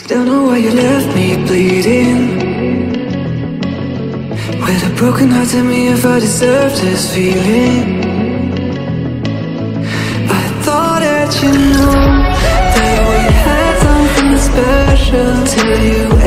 Don't know why you left me bleeding. With a broken heart, tell me if I deserve this feeling. I thought that you knew that we had something special till you